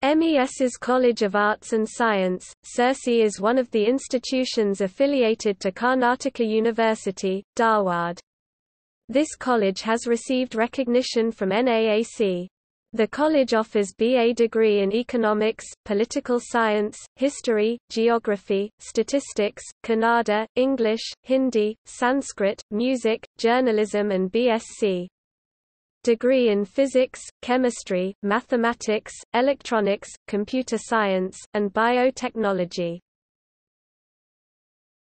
MES's College of Arts and Science, Sirsi is one of the institutions affiliated to Karnataka University, Dharwad. This college has received recognition from NAAC. The college offers BA degree in economics, political science, history, geography, statistics, Kannada, English, Hindi, Sanskrit, music, journalism and BSc degree in physics, chemistry, mathematics, electronics, computer science, and biotechnology.